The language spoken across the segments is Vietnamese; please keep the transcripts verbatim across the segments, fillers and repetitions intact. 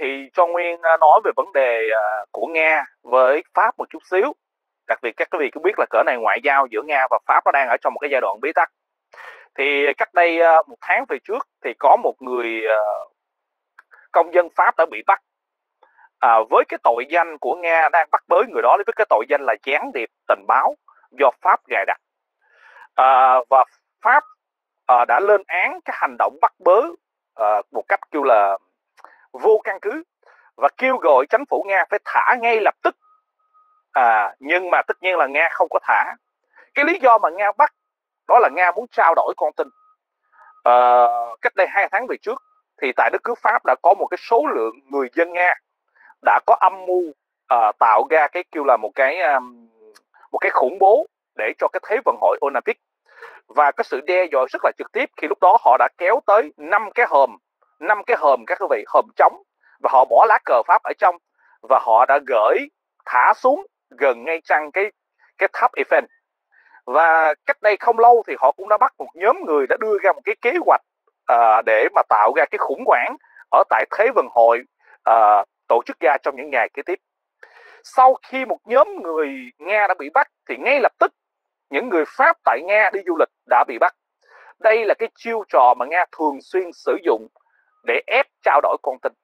thì cho Nguyên à, nói về vấn đề à, của Nga với Pháp một chút xíu. Đặc biệt các quý vị cũng biết là cỡ này ngoại giao giữa Nga và Pháp nó đang ở trong một cái giai đoạn bế tắc. Thì cách đây à, một tháng về trước thì có một người à, công dân Pháp đã bị bắt à, với cái tội danh của Nga đang bắt bớ người đó với cái tội danh là gián điệp tình báo do Pháp gài đặt. À, và Pháp à, đã lên án cái hành động bắt bớ à, một cách kêu là vô căn cứ và kêu gọi chính phủ Nga phải thả ngay lập tức. À, nhưng mà tất nhiên là Nga không có thả. Cái lý do mà Nga bắt đó là Nga muốn trao đổi con tin. À, cách đây hai tháng về trước thì tại đất nước Pháp đã có một cái số lượng người dân Nga đã có âm mưu à, tạo ra cái kêu là một cái um, một cái khủng bố để cho cái Thế vận hội Olympic, và cái sự đe dọa rất là trực tiếp khi lúc đó họ đã kéo tới năm cái hòm năm cái hòm các quý vị, hòm trống, và họ bỏ lá cờ Pháp ở trong và họ đã gửi thả xuống gần ngay chân cái cái tháp Eiffel. Và cách đây không lâu thì họ cũng đã bắt một nhóm người đã đưa ra một cái kế hoạch à, để mà tạo ra cái khủng hoảng ở tại Thế vận hội à, tổ chức ra trong những ngày kế tiếp. Sau khi một nhóm người Nga đã bị bắt thì ngay lập tức những người Pháp tại Nga đi du lịch đã bị bắt. Đây là cái chiêu trò mà Nga thường xuyên sử dụng để ép trao đổi con tin.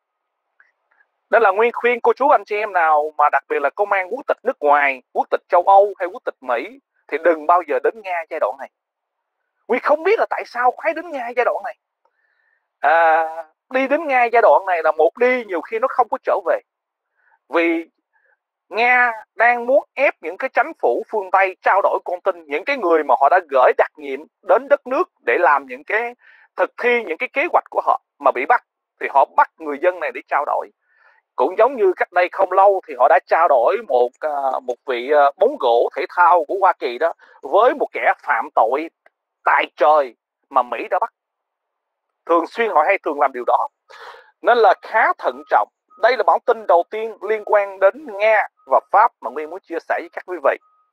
Nên là Nguyên khuyên cô chú anh chị em nào mà đặc biệt là công an quốc tịch nước ngoài, quốc tịch châu Âu hay quốc tịch Mỹ thì đừng bao giờ đến Nga giai đoạn này. Nguyên không biết là tại sao khoái đến Nga giai đoạn này. À, đi đến Nga giai đoạn này là một đi nhiều khi nó không có trở về. Vì Nga đang muốn ép những cái chính phủ phương Tây trao đổi con tin, những cái người mà họ đã gửi đặc nhiệm đến đất nước để làm những cái thực thi những cái kế hoạch của họ mà bị bắt, thì họ bắt người dân này để trao đổi. Cũng giống như cách đây không lâu thì họ đã trao đổi một một vị bóng rổ thể thao của Hoa Kỳ đó với một kẻ phạm tội tại trời mà Mỹ đã bắt. Thường xuyên họ hay thường làm điều đó, nên là khá thận trọng. Đây là bản tin đầu tiên liên quan đến Nga và Pháp mà Nguyên muốn chia sẻ với các quý vị.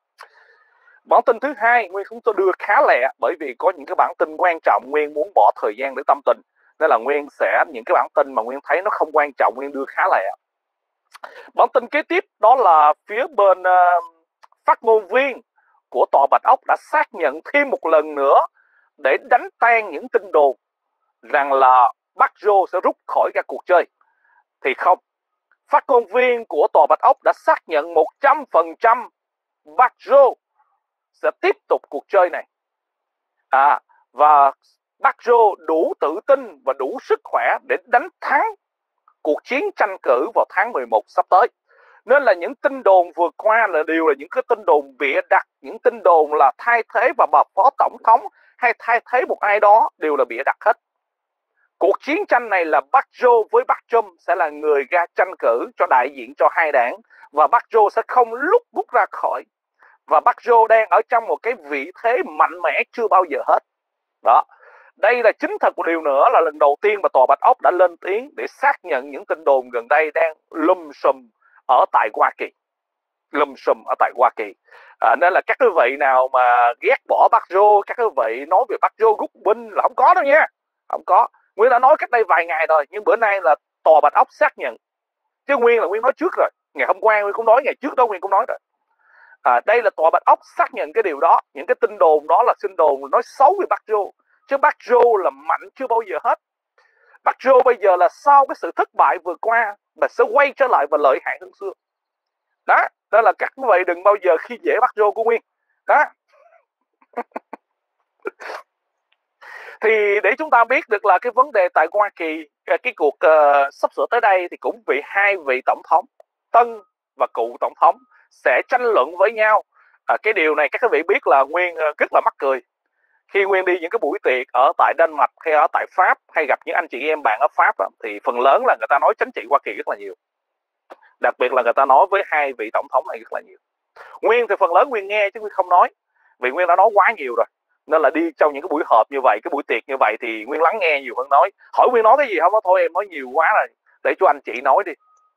Bản tin thứ hai Nguyên không tôi đưa khá lẹ, bởi vì có những cái bản tin quan trọng Nguyên muốn bỏ thời gian để tâm tình, nên là Nguyên sẽ những cái bản tin mà Nguyên thấy nó không quan trọng Nguyên đưa khá lẹ. Bản tin kế tiếp đó là phía bên uh, phát ngôn viên của Tòa Bạch Ốc đã xác nhận thêm một lần nữa để đánh tan những tin đồn rằng là Park Jo sẽ rút khỏi các cuộc chơi. Thì không, phát ngôn viên của Tòa Bạch Ốc đã xác nhận một trăm phần trăm Park Jo sẽ tiếp tục cuộc chơi này. À, và Park Jo đủ tự tin và đủ sức khỏe để đánh thắng cuộc chiến tranh cử vào tháng mười một sắp tới. Nên là những tin đồn vừa qua là đều là những cái tin đồn bịa đặt, những tin đồn là thay thế và bà phó tổng thống hay thay thế một ai đó đều là bịa đặt hết. Cuộc chiến tranh này là Park Jo với Park Chung sẽ là người ra tranh cử cho đại diện cho hai đảng, và Park Jo sẽ không lúc rút ra khỏi. Và Park Jo đang ở trong một cái vị thế mạnh mẽ chưa bao giờ hết. Đó. Đây là chính thật một điều nữa là lần đầu tiên mà Tòa Bạch Ốc đã lên tiếng để xác nhận những tin đồn gần đây đang lùm xùm ở tại Hoa Kỳ. Lùm xùm ở tại Hoa Kỳ. À, nên là các quý vị nào mà ghét bỏ Park Jo, các quý vị nói về Park Jo rút binh là không có đâu nha. Không có. Nguyên đã nói cách đây vài ngày rồi, nhưng bữa nay là Tòa Bạch Ốc xác nhận. Chứ Nguyên là Nguyên nói trước rồi. Ngày hôm qua Nguyên cũng nói, ngày trước đó Nguyên cũng nói rồi. À, đây là Tòa Bạch Ốc xác nhận cái điều đó. Những cái tin đồn đó là tin đồn nói xấu về Park Jo. Chứ Park Jo là mạnh chưa bao giờ hết. Park Jo bây giờ là sau cái sự thất bại vừa qua mà sẽ quay trở lại và lợi hại hơn xưa. Đó, đó là các quý vị đừng bao giờ khi dễ Park Jo của Nguyên. Đó. Thì để chúng ta biết được là cái vấn đề tại Hoa Kỳ, cái cuộc uh, sắp sửa tới đây thì cũng bị hai vị tổng thống, tân và cựu tổng thống sẽ tranh luận với nhau. À, cái điều này các quý vị biết là Nguyên uh, rất là mắc cười. Khi Nguyên đi những cái buổi tiệc ở tại Đan Mạch hay ở tại Pháp, hay gặp những anh chị em bạn ở Pháp đó, thì phần lớn là người ta nói chính trị Hoa Kỳ rất là nhiều. Đặc biệt là người ta nói với hai vị tổng thống này rất là nhiều. Nguyên thì phần lớn Nguyên nghe chứ Nguyên không nói, vì Nguyên đã nói quá nhiều rồi. Nên là đi trong những cái buổi họp như vậy, cái buổi tiệc như vậy thì Nguyên lắng nghe nhiều hơn nói. Hỏi Nguyên nói cái gì không đó, thôi em nói nhiều quá rồi, để cho anh chị nói đi.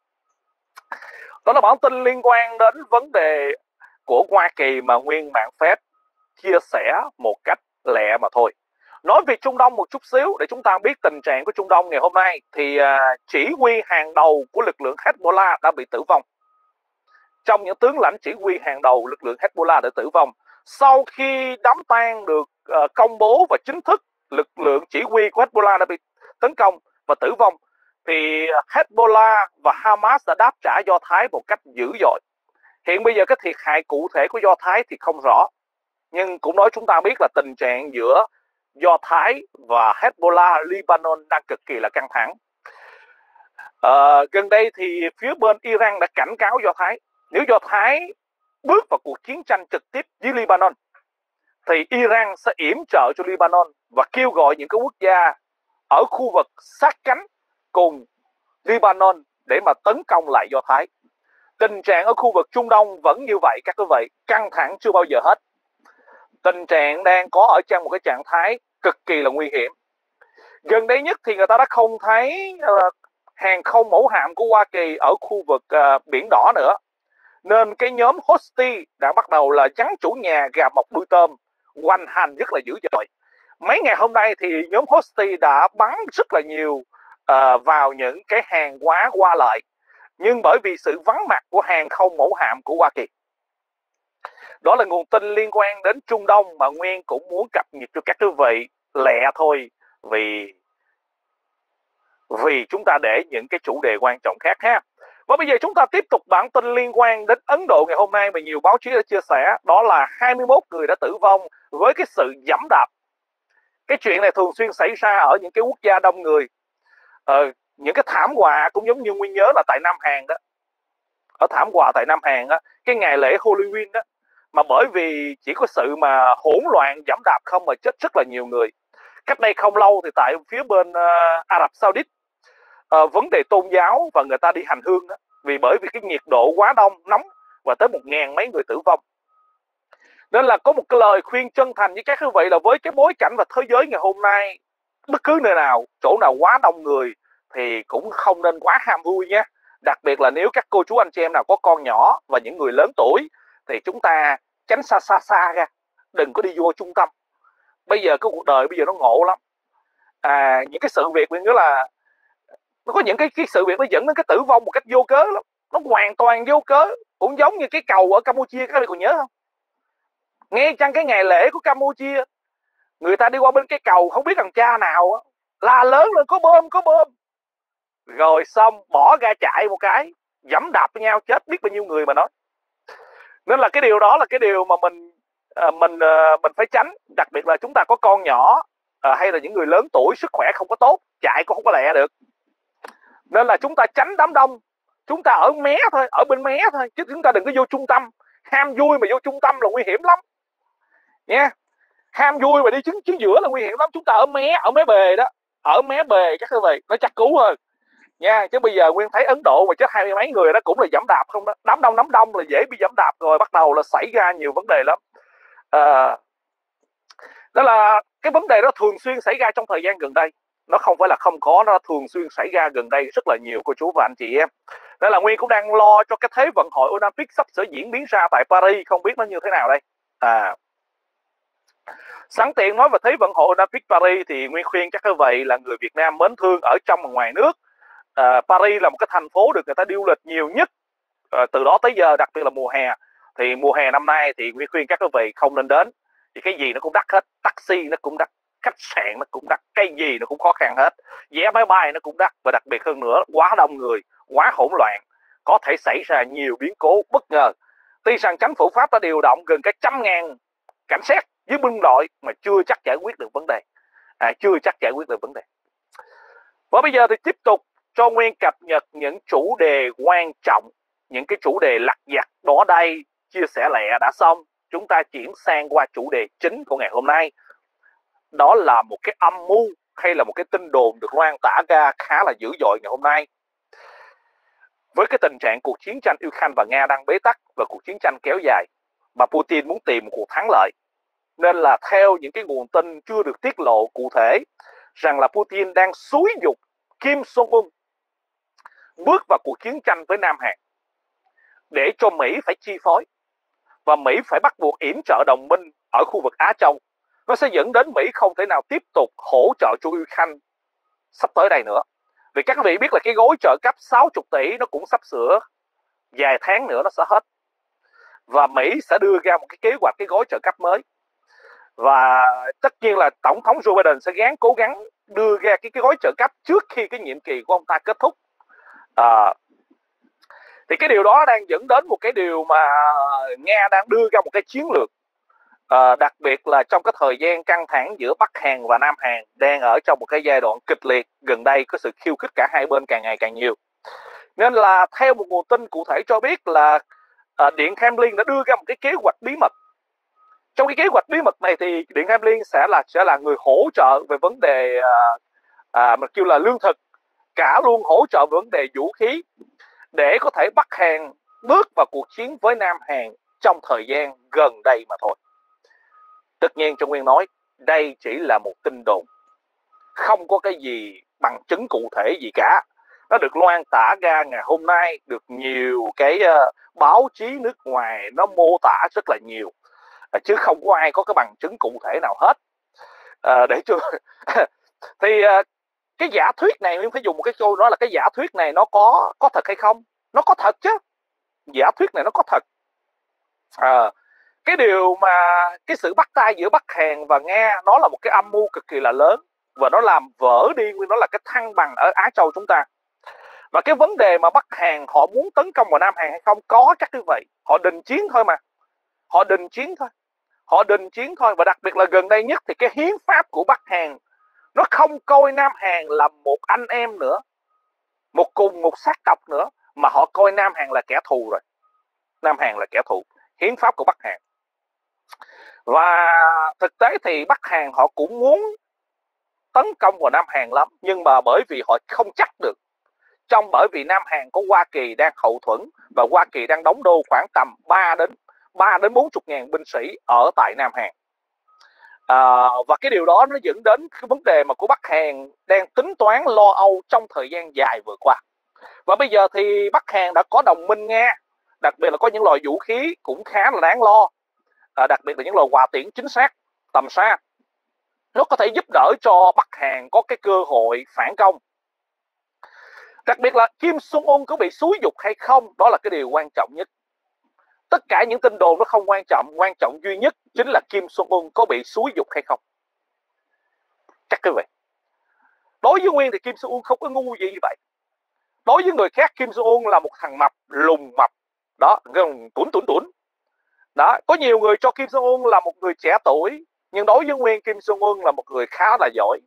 Đó là bản tin liên quan đến vấn đề của Hoa Kỳ mà Nguyên mạng phép chia sẻ một cách lẹ mà thôi. Nói về Trung Đông một chút xíu để chúng ta biết tình trạng của Trung Đông ngày hôm nay, thì chỉ huy hàng đầu của lực lượng Hezbollah đã bị tử vong. Trong những tướng lãnh chỉ huy hàng đầu lực lượng Hezbollah đã tử vong. Sau khi đám tang được uh, công bố và chính thức lực lượng chỉ huy của Hezbollah đã bị tấn công và tử vong, thì Hezbollah và Hamas đã đáp trả Do Thái một cách dữ dội. Hiện bây giờ cái thiệt hại cụ thể của Do Thái thì không rõ, nhưng cũng nói chúng ta biết là tình trạng giữa Do Thái và Hezbollah Lebanon đang cực kỳ là căng thẳng. À, gần đây thì phía bên Iran đã cảnh cáo Do Thái, nếu Do Thái bước vào cuộc chiến tranh trực tiếp với Lebanon thì Iran sẽ yểm trợ cho Lebanon và kêu gọi những cái quốc gia ở khu vực sát cánh cùng Lebanon để mà tấn công lại Do Thái. Tình trạng ở khu vực Trung Đông vẫn như vậy các quý vị, căng thẳng chưa bao giờ hết. Tình trạng đang có ở trong một cái trạng thái cực kỳ là nguy hiểm. Gần đây nhất thì người ta đã không thấy uh, hàng không mẫu hạm của Hoa Kỳ ở khu vực uh, Biển Đỏ nữa, nên cái nhóm Houthi đã bắt đầu là trắng chủ nhà gà mọc đuôi tôm, hoành hành rất là dữ dội. Mấy ngày hôm nay thì nhóm Houthi đã bắn rất là nhiều uh, vào những cái hàng hóa qua lại, nhưng bởi vì sự vắng mặt của hàng không mẫu hạm của Hoa Kỳ. Đó là nguồn tin liên quan đến Trung Đông mà Nguyên cũng muốn cập nhật cho các quý vị lẹ thôi, vì vì chúng ta để những cái chủ đề quan trọng khác ha. Và bây giờ chúng ta tiếp tục bản tin liên quan đến Ấn Độ ngày hôm nay mà nhiều báo chí đã chia sẻ, đó là hai mươi mốt người đã tử vong với cái sự giẫm đạp. Cái chuyện này thường xuyên xảy ra ở những cái quốc gia đông người. Ờ, những cái thảm họa cũng giống như Nguyên nhớ là tại Nam Hàn đó. Ở thảm họa tại Nam Hàn đó, cái ngày lễ Halloween đó, mà bởi vì chỉ có sự mà hỗn loạn giẫm đạp không mà chết rất là nhiều người. Cách đây không lâu thì tại phía bên uh, Ả Rập Saudi, uh, vấn đề tôn giáo và người ta đi hành hương đó, vì bởi vì cái nhiệt độ quá đông nóng và tới một ngàn mấy người tử vong. Nên là có một cái lời khuyên chân thành với các quý vị là với cái bối cảnh và thế giới ngày hôm nay, bất cứ nơi nào, chỗ nào quá đông người thì cũng không nên quá ham vui nhé. Đặc biệt là nếu các cô chú anh chị em nào có con nhỏ và những người lớn tuổi thì chúng ta tránh xa xa xa ra, đừng có đi vô trung tâm. Bây giờ cái cuộc đời bây giờ nó ngộ lắm. À, những cái sự việc mình nhớ là nó có những cái, cái sự việc nó dẫn đến cái tử vong một cách vô cớ lắm. Nó hoàn toàn vô cớ. Cũng giống như cái cầu ở Campuchia, các bạn còn nhớ không? Nghe chăng cái ngày lễ của Campuchia, người ta đi qua bên cái cầu không biết thằng cha nào la lớn lên có bom có bom, rồi xong bỏ ra chạy một cái, giẫm đạp với nhau chết biết bao nhiêu người mà nói. Nên là cái điều đó là cái điều mà mình mình mình phải tránh. Đặc biệt là chúng ta có con nhỏ hay là những người lớn tuổi sức khỏe không có tốt, chạy cũng không có lẹ được. Nên là chúng ta tránh đám đông, chúng ta ở mé thôi, ở bên mé thôi, chứ chúng ta đừng có vô trung tâm. Ham vui mà vô trung tâm là nguy hiểm lắm nha. Ham vui mà đi chính chính giữa là nguy hiểm lắm. Chúng ta ở mé, ở mé bề đó, ở mé bề các quý vị nó chắc cứu hơn nha. Chứ bây giờ Nguyên thấy Ấn Độ mà chết hai mươi mấy người đó cũng là giẫm đạp không đó. Đám đông đám đông là dễ bị giẫm đạp, rồi bắt đầu là xảy ra nhiều vấn đề lắm. À, đó là cái vấn đề đó thường xuyên xảy ra trong thời gian gần đây. Nó không phải là không có, nó thường xuyên xảy ra gần đây rất là nhiều cô chú và anh chị em. Nên là Nguyên cũng đang lo cho cái Thế vận hội Olympic sắp sửa diễn biến ra tại Paris, không biết nó như thế nào đây. À, sẵn tiện nói về Thế vận hội Olympic Paris thì Nguyên khuyên các quý vị là người Việt Nam mến thương ở trong và ngoài nước. À, Paris là một cái thành phố được người ta đi du lịch nhiều nhất à, từ đó tới giờ, đặc biệt là mùa hè. Thì mùa hè năm nay thì Nguyên khuyên các quý vị không nên đến, thì cái gì nó cũng đắt hết, taxi nó cũng đắt, khách sạn nó cũng đắt, cái gì nó cũng khó khăn hết, vé máy bay nó cũng đắt, và đặc biệt hơn nữa quá đông người, quá hỗn loạn, có thể xảy ra nhiều biến cố bất ngờ. Tuy rằng chính phủ Pháp đã điều động gần cái trăm ngàn cảnh sát với binh đội mà chưa chắc giải quyết được vấn đề, à, chưa chắc giải quyết được vấn đề. Và bây giờ thì tiếp tục cho Nguyên cập nhật những chủ đề quan trọng, những cái chủ đề lặt vặt đó đây, chia sẻ lẹ đã xong. Chúng ta chuyển sang qua chủ đề chính của ngày hôm nay. Đó là một cái âm mưu hay là một cái tin đồn được loan tả ra khá là dữ dội ngày hôm nay. Với cái tình trạng cuộc chiến tranh Ukraine và Nga đang bế tắc và cuộc chiến tranh kéo dài, mà Putin muốn tìm một cuộc thắng lợi, nên là theo những cái nguồn tin chưa được tiết lộ cụ thể rằng là Putin đang xúi giục Kim Jong-un bước vào cuộc chiến tranh với Nam Hàn để cho Mỹ phải chi phối, và Mỹ phải bắt buộc yểm trợ đồng minh ở khu vực Á Châu, nó sẽ dẫn đến Mỹ không thể nào tiếp tục hỗ trợ cho Ukraine sắp tới đây nữa. Vì các vị biết là cái gói trợ cấp sáu mươi tỷ nó cũng sắp sửa vài tháng nữa nó sẽ hết, và Mỹ sẽ đưa ra một cái kế hoạch cái gói trợ cấp mới, và tất nhiên là Tổng thống Joe Biden sẽ gắng cố gắng đưa ra cái, cái gói trợ cấp trước khi cái nhiệm kỳ của ông ta kết thúc. À, thì cái điều đó đang dẫn đến một cái điều mà Nga đang đưa ra một cái chiến lược, à, đặc biệt là trong cái thời gian căng thẳng giữa Bắc Hàn và Nam Hàn đang ở trong một cái giai đoạn kịch liệt, gần đây có sự khiêu khích cả hai bên càng ngày càng nhiều. Nên là theo một nguồn tin cụ thể cho biết là à, Điện Kremlin đã đưa ra một cái kế hoạch bí mật. Trong cái kế hoạch bí mật này thì Điện Kremlin sẽ là sẽ là người hỗ trợ về vấn đề à, à, mà kêu là lương thực, cả luôn hỗ trợ về vấn đề vũ khí, để có thể Bắc Hàn bước vào cuộc chiến với Nam Hàn trong thời gian gần đây mà thôi. Tất nhiên Trung Nguyên nói đây chỉ là một tin đồn, không có cái gì bằng chứng cụ thể gì cả. Nó được loan tả ra ngày hôm nay, được nhiều cái uh, báo chí nước ngoài nó mô tả rất là nhiều, uh, chứ không có ai có cái bằng chứng cụ thể nào hết. Uh, để cho thì uh, cái giả thuyết này, mình phải dùng một cái câu nói là cái giả thuyết này nó có có thật hay không? Nó có thật chứ. Giả thuyết này nó có thật. À, cái điều mà cái sự bắt tay giữa Bắc Hàn và Nga nó là một cái âm mưu cực kỳ là lớn, và nó làm vỡ đi nó là cái thăng bằng ở Á Châu chúng ta. Và cái vấn đề mà Bắc Hàn họ muốn tấn công vào Nam Hàn hay không, có chắc như vậy. Họ đình chiến thôi mà. Họ đình chiến thôi. Họ đình chiến thôi. Và đặc biệt là gần đây nhất thì cái hiến pháp của Bắc Hàn nó không coi Nam Hàn là một anh em nữa, một cùng một sắc tộc nữa, mà họ coi Nam Hàn là kẻ thù rồi. Nam Hàn là kẻ thù. Hiến pháp của Bắc Hàn. Và thực tế thì Bắc Hàn họ cũng muốn tấn công vào Nam Hàn lắm, nhưng mà bởi vì họ không chắc được. Trong bởi vì Nam Hàn có Hoa Kỳ đang hậu thuẫn, và Hoa Kỳ đang đóng đô khoảng tầm ba đến bốn mươi ngàn binh sĩ ở tại Nam Hàn. À, và cái điều đó nó dẫn đến cái vấn đề mà của Bắc Hàn đang tính toán lo âu trong thời gian dài vừa qua. Và bây giờ thì Bắc Hàn đã có đồng minh Nga, đặc biệt là có những loại vũ khí cũng khá là đáng lo, à, đặc biệt là những loại hỏa tiễn chính xác tầm xa. Nó có thể giúp đỡ cho Bắc Hàn có cái cơ hội phản công. Đặc biệt là Kim Jong-un có bị xúi dục hay không, đó là cái điều quan trọng nhất. Tất cả những tin đồn nó không quan trọng, quan trọng duy nhất chính là Kim Jong-un có bị xúi dục hay không. Chắc cái vậy. Đối với Nguyên thì Kim Jong-un không có ngu gì như vậy. Đối với người khác, Kim Jong-un là một thằng mập, lùn mập. Đó, tuấn tuấn tuấn. Đó, có nhiều người cho Kim Jong-un là một người trẻ tuổi, nhưng đối với Nguyên, Kim Jong-un là một người khá là giỏi.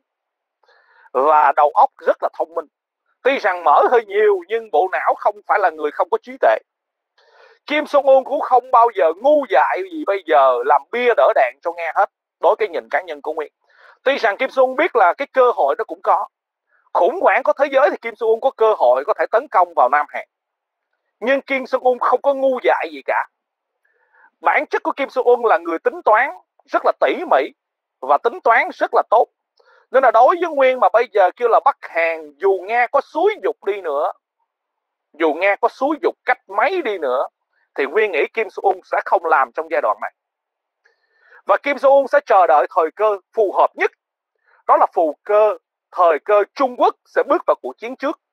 Và đầu óc rất là thông minh. Tuy rằng mỡ hơi nhiều, nhưng bộ não không phải là người không có trí tuệ. Kim Jong-un cũng không bao giờ ngu dại gì bây giờ làm bia đỡ đạn cho Nga hết. Đối với nhìn cá nhân của Nguyên, tuy rằng Kim Jong-un biết là cái cơ hội nó cũng có. Khủng hoảng của thế giới thì Kim Jong-un có cơ hội có thể tấn công vào Nam Hàn. Nhưng Kim Jong-un không có ngu dại gì cả. Bản chất của Kim Jong-un là người tính toán rất là tỉ mỉ và tính toán rất là tốt. Nên là đối với Nguyên mà bây giờ kêu là Bắc Hàn, dù Nga có xúi dục đi nữa, dù Nga có xúi dục cách mấy đi nữa, thì Nguyên nghĩ Kim Jong-un sẽ không làm trong giai đoạn này. Và Kim Jong-un sẽ chờ đợi thời cơ phù hợp nhất. Đó là phù cơ, thời cơ Trung Quốc sẽ bước vào cuộc chiến trước.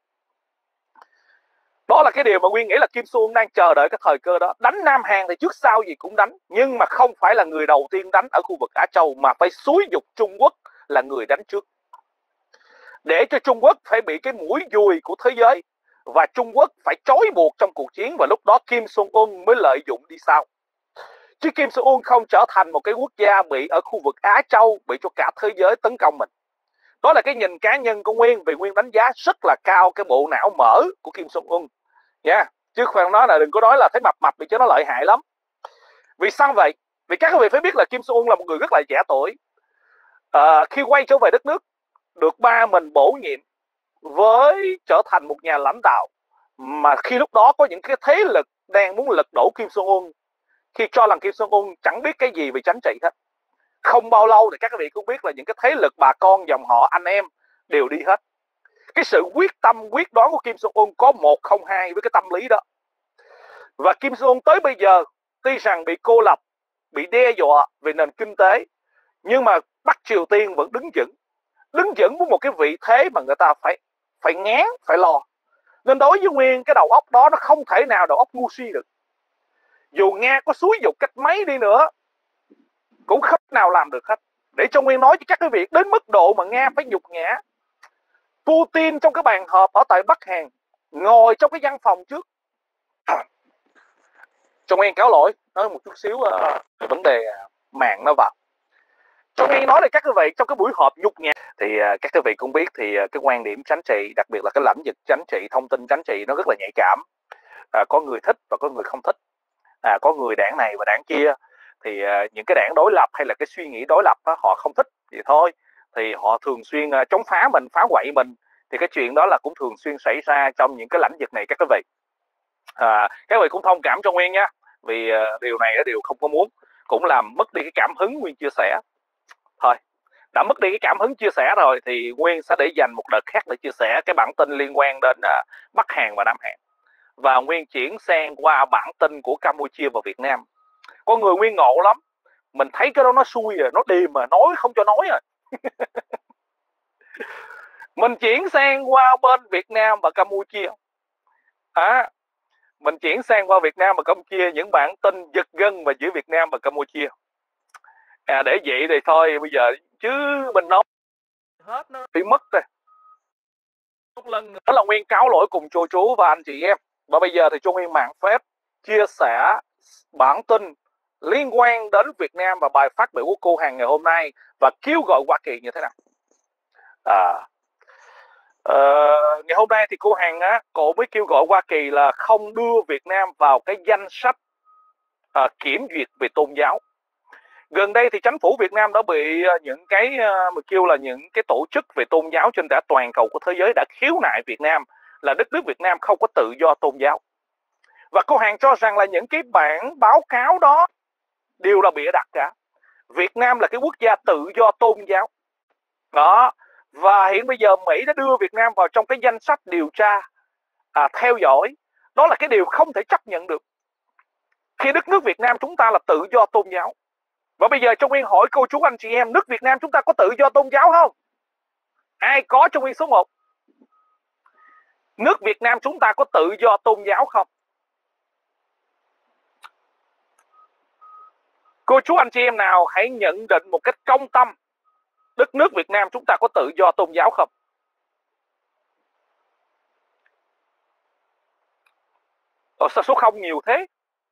Đó là cái điều mà Nguyên nghĩ là Kim Jong-un đang chờ đợi cái thời cơ đó. Đánh Nam Hàn thì trước sau gì cũng đánh, nhưng mà không phải là người đầu tiên đánh ở khu vực Á Châu, mà phải xúi dục Trung Quốc là người đánh trước, để cho Trung Quốc phải bị cái mũi dùi của thế giới, và Trung Quốc phải trói buộc trong cuộc chiến, và lúc đó Kim Jong-un mới lợi dụng đi sau. Chứ Kim Jong-un không trở thành một cái quốc gia bị ở khu vực Á Châu, bị cho cả thế giới tấn công mình. Đó là cái nhìn cá nhân của Nguyên, vì Nguyên đánh giá rất là cao cái bộ não mỡ của Kim Jong-un nha. Yeah. Chứ khoan nói là đừng có nói là thấy mập mập vì cho nó lợi hại lắm. Vì sao vậy? Vì các quý vị phải biết là Kim Jong-un là một người rất là trẻ tuổi. À, khi quay trở về đất nước, được ba mình bổ nhiệm với trở thành một nhà lãnh đạo, mà khi lúc đó có những cái thế lực đang muốn lật đổ Kim Jong-un, khi cho rằng Kim Jong-un chẳng biết cái gì về chính trị hết. Không bao lâu thì các quý vị cũng biết là những cái thế lực bà con dòng họ anh em đều đi hết. Cái sự quyết tâm quyết đoán của Kim Jong-un có một không hai với cái tâm lý đó. Và Kim Jong-un tới bây giờ tuy rằng bị cô lập, bị đe dọa về nền kinh tế, Nhưng mà Bắc Triều Tiên vẫn đứng vững, đứng vững với một cái vị thế mà người ta phải phải ngán, phải lo. Nên đối với Nguyên, cái đầu óc đó nó không thể nào đầu óc ngu si được. Dù Nga có xúi dục cách mấy đi nữa cũng không nào làm được hết. Để cho Nguyên nói cho các cái việc đến mức độ mà Nga phải nhục nhã Putin trong cái bàn họp ở tại Bắc Hàn, ngồi trong cái văn phòng trước. Cho Nguyên cáo lỗi, nói một chút xíu uh, về vấn đề mạng nó vào. Cho Nguyên nói là các quý vị, trong cái buổi họp nhục nhã thì uh, các quý vị cũng biết thì uh, cái quan điểm chính trị, đặc biệt là cái lãnh vực chính trị, thông tin chính trị nó rất là nhạy cảm. Uh, có người thích và có người không thích. Uh, có người đảng này và đảng kia thì uh, những cái đảng đối lập hay là cái suy nghĩ đối lập uh, họ không thích thì thôi, thì họ thường xuyên uh, chống phá mình, phá hoại mình. Thì cái chuyện đó là cũng thường xuyên xảy ra trong những cái lãnh vực này các quý vị. À, các quý vị cũng thông cảm cho Nguyên nha, vì uh, điều này là điều không có muốn, cũng làm mất đi cái cảm hứng Nguyên chia sẻ. Thôi, đã mất đi cái cảm hứng chia sẻ rồi thì Nguyên sẽ để dành một đợt khác để chia sẻ cái bản tin liên quan đến uh, Bắc Hàn và Nam Hàn. Và Nguyên chuyển sang qua bản tin của Campuchia và Việt Nam. Con người Nguyên ngộ lắm, mình thấy cái đó nó xui rồi, nó điềm mà nói không cho nói rồi. Mình chuyển sang qua bên Việt Nam và Campuchia. À, mình chuyển sang qua Việt Nam và Campuchia, những bản tin giật gân mà giữa Việt Nam và Campuchia. À, để vậy thì thôi bây giờ chứ mình nói hết nó bị mất rồi. Một lần nữa là Nguyên cáo lỗi cùng cô chú và anh chị em. Và bây giờ thì cho Nguyên mạng phép chia sẻ bản tin liên quan đến Việt Nam và bài phát biểu của cô Hằng ngày hôm nay và kêu gọi Hoa Kỳ như thế nào. À, uh, ngày hôm nay thì cô Hằng á, cô mới kêu gọi Hoa Kỳ là không đưa Việt Nam vào cái danh sách uh, kiểm duyệt về tôn giáo. Gần đây thì chính phủ Việt Nam đã bị những cái uh, mà kêu là những cái tổ chức về tôn giáo trên cả toàn cầu của thế giới đã khiếu nại Việt Nam là đất nước Việt Nam không có tự do tôn giáo. Và cô Hằng cho rằng là những cái bản báo cáo đó đều là bịa đặt cả. Việt Nam là cái quốc gia tự do tôn giáo. Đó. Và hiện bây giờ Mỹ đã đưa Việt Nam vào trong cái danh sách điều tra, à, theo dõi. Đó là cái điều không thể chấp nhận được. Khi đất nước Việt Nam chúng ta là tự do tôn giáo. Và bây giờ cho Nguyên hỏi cô chú anh chị em, nước Việt Nam chúng ta có tự do tôn giáo không? Ai có cho Nguyên số một? Nước Việt Nam chúng ta có tự do tôn giáo không? Cô chú anh chị em nào hãy nhận định một cách công tâm, đất nước Việt Nam chúng ta có tự do tôn giáo không? Ồ, sao số không nhiều thế?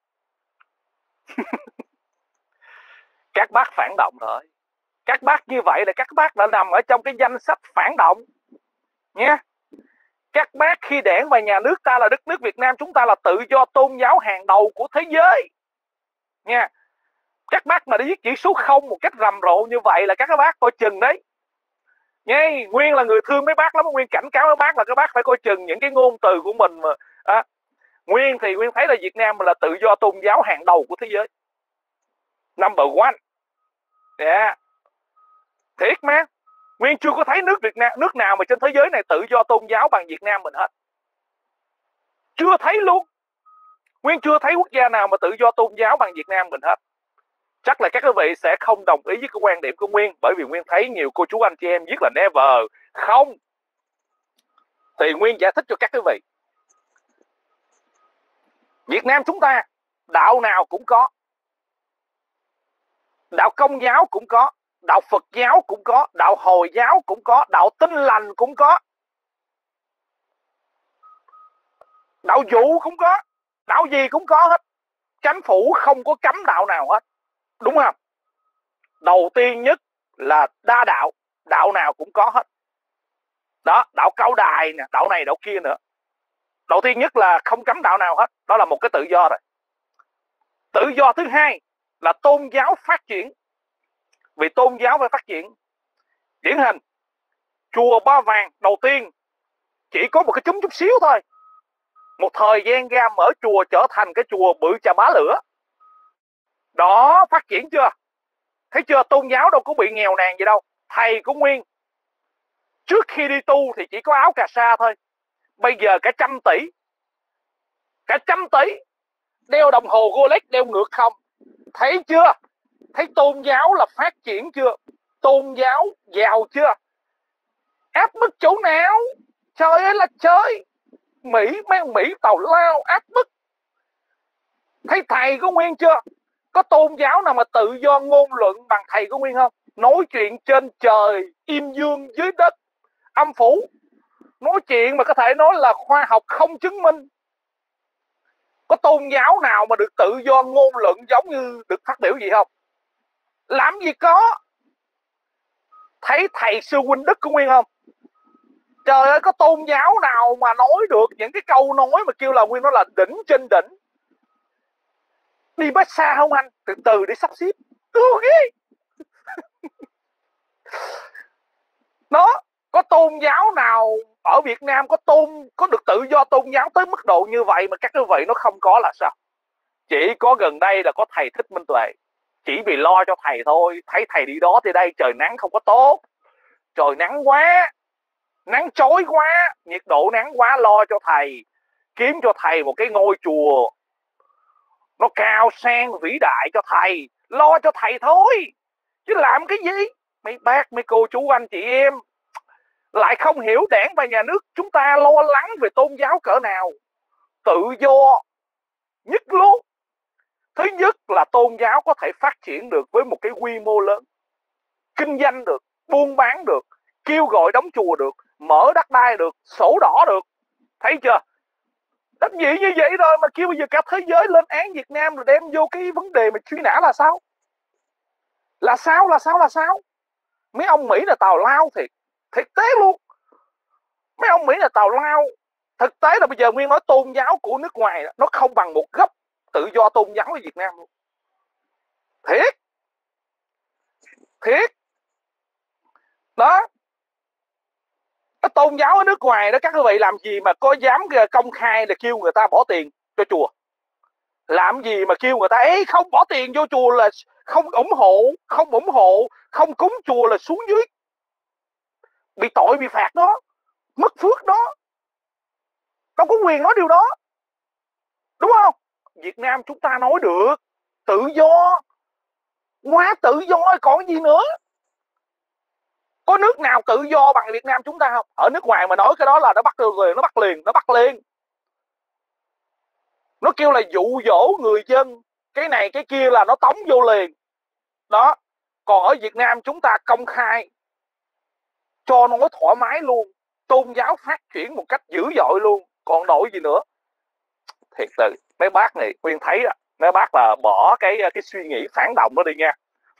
Các bác phản động rồi. Các bác như vậy là các bác đã nằm ở trong cái danh sách phản động nha. Các bác khi đảng và nhà nước ta là đất nước Việt Nam chúng ta là tự do tôn giáo hàng đầu của thế giới nha. Các bác mà đi viết chỉ số không một cách rầm rộ như vậy là các bác coi chừng đấy nha. Nguyên là người thương mấy bác lắm, Nguyên cảnh cáo mấy bác là các bác phải coi chừng những cái ngôn từ của mình mà. À, Nguyên thì Nguyên thấy là Việt Nam là tự do tôn giáo hàng đầu của thế giới, number one. Yeah. Thiệt mà, Nguyên chưa có thấy nước Việt Nam, nước nào mà trên thế giới này tự do tôn giáo bằng Việt Nam mình hết. Chưa thấy luôn. Nguyên chưa thấy quốc gia nào mà tự do tôn giáo bằng Việt Nam mình hết. Chắc là các quý vị sẽ không đồng ý với cái quan điểm của Nguyên, bởi vì Nguyên thấy nhiều cô chú anh chị em viết là never, không. Thì Nguyên giải thích cho các quý vị. Việt Nam chúng ta đạo nào cũng có, đạo Công giáo cũng có, đạo Phật giáo cũng có, đạo Hồi giáo cũng có, đạo Tin Lành cũng có, đạo Dụ cũng có, đạo gì cũng có hết. Chính phủ không có cấm đạo nào hết, đúng không? Đầu tiên nhất là đa đạo, đạo nào cũng có hết. Đó, đạo Cao Đài nè, đạo này đạo kia nữa. Đầu tiên nhất là không cấm đạo nào hết, đó là một cái tự do rồi. Tự do thứ hai là tôn giáo phát triển. Vì tôn giáo phải phát triển. Điển hình, chùa Ba Vàng đầu tiên chỉ có một cái chúng chút xíu thôi. Một thời gian ra mở chùa trở thành cái chùa bự chà bá lửa. Đó, phát triển chưa? Thấy chưa, tôn giáo đâu có bị nghèo nàn gì đâu. Thầy của Nguyên trước khi đi tu thì chỉ có áo cà sa thôi. Bây giờ cả trăm tỷ. Cả trăm tỷ. Đeo đồng hồ Rolex, đeo ngược không. Thấy chưa? Thấy tôn giáo là phát triển chưa? Tôn giáo giàu chưa? Áp bức chỗ nào? Trời ơi là trời. Mỹ, mấy ông Mỹ tào lao áp bức. Thấy thầy có Nguyên chưa? Có tôn giáo nào mà tự do ngôn luận bằng thầy có Nguyên không? Nói chuyện trên trời, im dương dưới đất, âm phủ. Nói chuyện mà có thể nói là khoa học không chứng minh. Có tôn giáo nào mà được tự do ngôn luận giống như được phát biểu gì không? Làm gì có. Thấy thầy sư huynh Đức của Nguyên không? Trời ơi, có tôn giáo nào mà nói được những cái câu nói mà kêu là Nguyên nói là đỉnh trên đỉnh. Đi massage không anh? Từ từ để sắp xếp. Okay. Đó, có tôn giáo nào ở Việt Nam có tôn có được tự do tôn giáo tới mức độ như vậy mà các quý vị nó không có là sao? Chỉ có gần đây là có thầy Thích Minh Tuệ. Chỉ vì lo cho thầy thôi. Thấy thầy đi đó thì đây trời nắng không có tốt. Trời nắng quá, nắng chói quá, nhiệt độ nắng quá, lo cho thầy. Kiếm cho thầy một cái ngôi chùa nó cao sang vĩ đại cho thầy. Lo cho thầy thôi. Chứ làm cái gì? Mấy bác, mấy cô chú anh chị em lại không hiểu đảng và nhà nước chúng ta lo lắng về tôn giáo cỡ nào. Tự do nhất luôn. Thứ nhất là tôn giáo có thể phát triển được với một cái quy mô lớn, kinh doanh được, buôn bán được, kêu gọi đóng chùa được, mở đất đai được, sổ đỏ được. Thấy chưa? Đắc gì như vậy rồi mà kêu bây giờ cả thế giới lên án Việt Nam rồi đem vô cái vấn đề mà truy nã là sao? Là sao? Là sao? Là sao? Mấy ông Mỹ là tào lao thiệt. Thực tế luôn. Mấy ông Mỹ là tào lao. Thực tế là bây giờ Nguyên nói tôn giáo của nước ngoài nó không bằng một gấp tự do tôn giáo ở Việt Nam luôn. Thiệt. Thiệt. Đó. Cái tôn giáo ở nước ngoài đó các quý vị làm gì mà có dám công khai là kêu người ta bỏ tiền cho chùa? Làm gì mà kêu người ta ấy không bỏ tiền vô chùa là không ủng hộ, không ủng hộ, không cúng chùa là xuống dưới bị tội bị phạt đó, mất phước đó. Đâu có quyền nói điều đó. Đúng không? Việt Nam chúng ta nói được tự do, quá tự do còn gì nữa. Có nước nào tự do bằng Việt Nam chúng ta không? Ở nước ngoài mà nói cái đó là nó bắt liền, nó bắt liền, nó bắt liền. Nó kêu là dụ dỗ người dân, cái này cái kia là nó tống vô liền. Đó. Còn ở Việt Nam chúng ta công khai, cho nói thoải mái luôn, tôn giáo phát triển một cách dữ dội luôn, còn đổi gì nữa. Thiệt tình, mấy bác này Nguyên thấy đó, mấy bác là bỏ cái cái suy nghĩ phản động đó đi nha.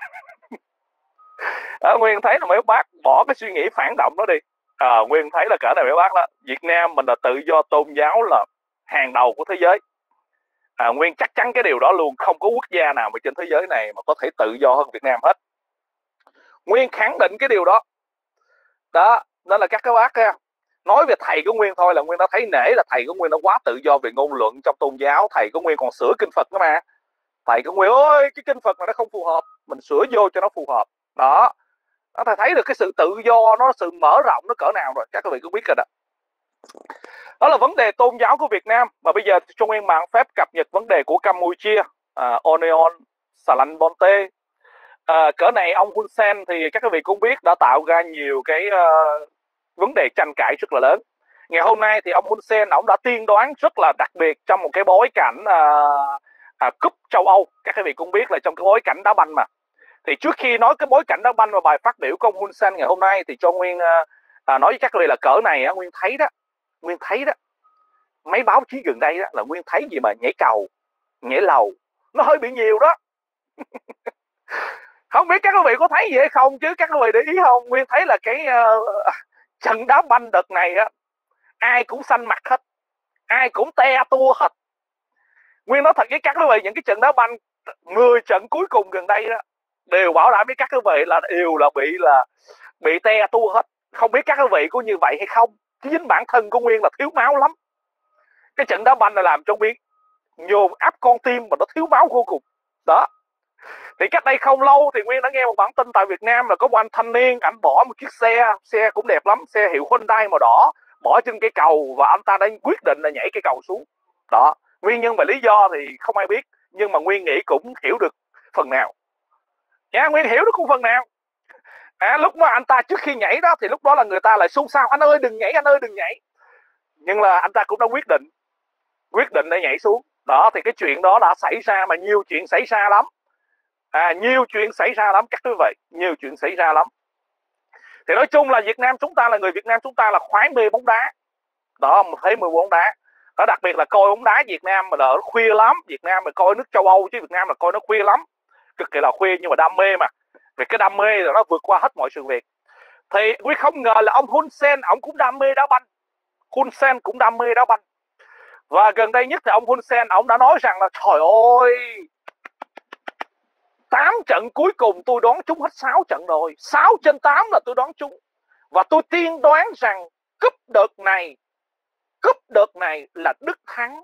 À, Nguyên thấy là mấy bác bỏ cái suy nghĩ phản động đó đi. À, Nguyên thấy là cỡ này mấy bác đó, Việt Nam mình là tự do tôn giáo là hàng đầu của thế giới. À, Nguyên chắc chắn cái điều đó luôn, không có quốc gia nào mà trên thế giới này mà có thể tự do hơn Việt Nam hết. Nguyên khẳng định cái điều đó. Đó, nên là các cái bác nha, nói về thầy của Nguyên thôi là Nguyên đã thấy nể là thầy của Nguyên đã quá tự do về ngôn luận trong tôn giáo. Thầy của Nguyên còn sửa kinh Phật nữa mà. Thầy của Nguyên ơi, cái kinh Phật này nó không phù hợp, mình sửa vô cho nó phù hợp. Đó, nó thầy thấy được cái sự tự do, nó sự mở rộng nó cỡ nào rồi, các quý vị cũng biết rồi đó. Đó là vấn đề tôn giáo của Việt Nam. Và bây giờ cho Nguyên mạng phép cập nhật vấn đề của Campuchia. uh, Oneon Salanbonte. À, cỡ này ông Hun Sen thì các quý vị cũng biết đã tạo ra nhiều cái uh, vấn đề tranh cãi rất là lớn. Ngày hôm nay thì ông Hun Sen ông đã tiên đoán rất là đặc biệt trong một cái bối cảnh uh, uh, cúp châu Âu. Các quý vị cũng biết là trong cái bối cảnh đá banh mà. Thì trước khi nói cái bối cảnh đá banh và bài phát biểu của ông Hun Sen ngày hôm nay thì cho Nguyên uh, uh, nói với các quý vị là cỡ này uh, Nguyên thấy đó, Nguyên thấy đó, mấy báo chí gần đây đó là Nguyên thấy gì mà nhảy cầu, nhảy lầu, nó hơi bị nhiều đó. Không biết các quý vị có thấy gì hay không, chứ các quý vị để ý không, Nguyên thấy là cái uh, trận đá banh đợt này á, ai cũng xanh mặt hết, ai cũng te tua hết. Nguyên nói thật với các quý vị, những cái trận đá banh mười trận cuối cùng gần đây đó đều bảo đảm với các quý vị là đều là bị là bị te tua hết. Không biết các quý vị có như vậy hay không, chứ chính bản thân của Nguyên là thiếu máu lắm. Cái trận đá banh là làm cho Nguyên nhồi áp con tim mà nó thiếu máu vô cùng đó. Thì cách đây không lâu thì Nguyên đã nghe một bản tin tại Việt Nam là có một anh thanh niên, ảnh bỏ một chiếc xe, xe cũng đẹp lắm, xe hiệu Hyundai màu đỏ, bỏ trên cây cầu và anh ta đã quyết định là nhảy cây cầu xuống. Đó, nguyên nhân và lý do thì không ai biết, nhưng mà Nguyên nghĩ cũng hiểu được phần nào. Nha, Nguyên hiểu được con phần nào. À, lúc mà anh ta trước khi nhảy đó thì lúc đó là người ta lại xôn xao, anh ơi đừng nhảy, anh ơi đừng nhảy. Nhưng là anh ta cũng đã quyết định, quyết định để nhảy xuống. Đó thì cái chuyện đó đã xảy ra, mà nhiều chuyện xảy ra lắm. À, nhiều chuyện xảy ra lắm các quý vị, nhiều chuyện xảy ra lắm. Thì nói chung là Việt Nam chúng ta, là người Việt Nam chúng ta là khoái mê bóng đá. Đó, mình thấy mê bóng đá. Đó, đặc biệt là coi bóng đá Việt Nam mà đỡ khuya lắm. Việt Nam mà coi nước châu Âu chứ Việt Nam là coi nó khuya lắm. Cực kỳ là khuya, nhưng mà đam mê mà. Vì cái đam mê là nó vượt qua hết mọi sự việc. Thì quý không ngờ là ông Hun Sen, ông cũng đam mê đá banh. Hun Sen cũng đam mê đá banh. Và gần đây nhất thì ông Hun Sen, ông đã nói rằng là trời ơi, tám trận cuối cùng tôi đoán trúng hết sáu trận rồi, sáu trên tám là tôi đoán trúng. Và tôi tiên đoán rằng cúp đợt này, cúp đợt này là Đức thắng.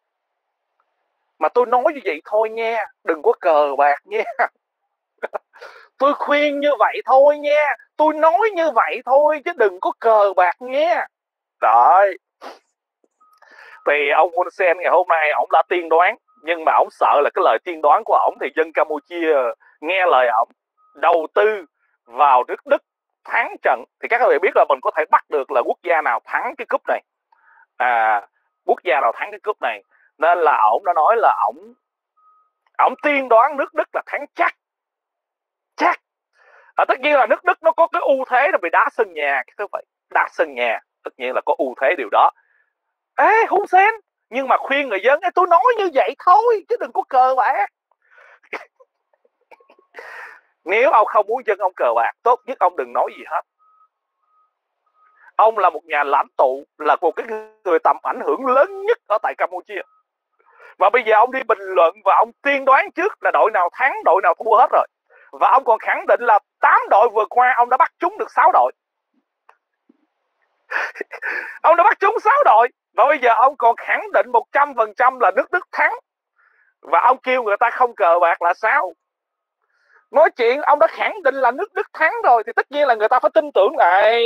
Mà tôi nói như vậy thôi nha, đừng có cờ bạc nha. Tôi khuyên như vậy thôi nha, tôi nói như vậy thôi chứ đừng có cờ bạc nha. Đấy. Thì ông Hun Sen ngày hôm nay ông đã tiên đoán, nhưng mà ông sợ là cái lời tiên đoán của ông thì dân Campuchia nghe lời ông, đầu tư vào nước Đức thắng trận. Thì các bạn biết là mình có thể bắt được là quốc gia nào thắng cái cúp này, à, quốc gia nào thắng cái cúp này. Nên là ông đã nói là ông ông tiên đoán nước Đức là thắng chắc, chắc. À, tất nhiên là nước Đức nó có cái ưu thế là vì đá sân nhà các bạn, đá sân nhà tất nhiên là có ưu thế điều đó. Ê Hun Sen, nhưng mà khuyên người dân, tôi nói như vậy thôi chứ đừng có cờ bạc. Nếu ông không muốn dân ông cờ bạc, tốt nhất ông đừng nói gì hết. Ông là một nhà lãnh tụ, là một cái người tầm ảnh hưởng lớn nhất ở tại Campuchia. Và bây giờ ông đi bình luận và ông tiên đoán trước là đội nào thắng, đội nào thua hết rồi. Và ông còn khẳng định là tám đội vừa qua ông đã bắt trúng được sáu đội. Ông đã bắt trúng sáu đội. Và bây giờ ông còn khẳng định một trăm phần trăm là nước Đức thắng. Và ông kêu người ta không cờ bạc là sao? Nói chuyện ông đã khẳng định là nước Đức thắng rồi thì tất nhiên là người ta phải tin tưởng lại.